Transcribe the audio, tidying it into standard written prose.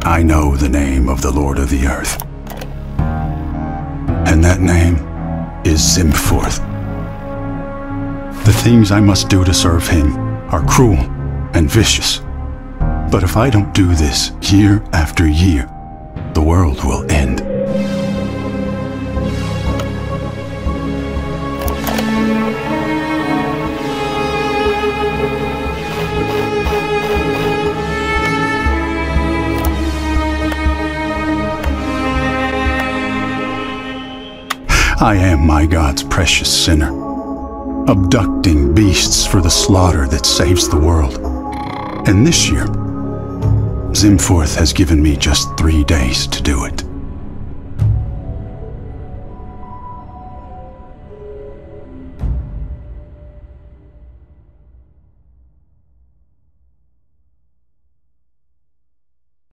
I know the name of the Lord of the earth. And that name is Zimforth. The things I must do to serve him are cruel and vicious. But if I don't do this year after year, the world will end. I am my God's precious sinner, abducting beasts for the slaughter that saves the world. And this year, Zimforth has given me just 3 days to do it.